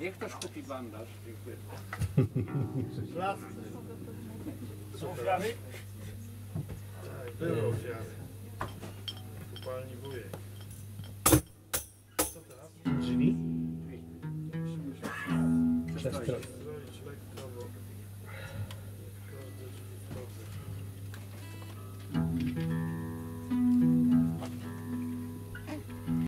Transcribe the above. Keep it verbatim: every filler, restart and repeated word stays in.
Niech ktoś kupi bandaż. Dziękuję. Są ofiary? Tak, było ofiary. Kupalni wujek. Co teraz? Drzwi? Przestroje.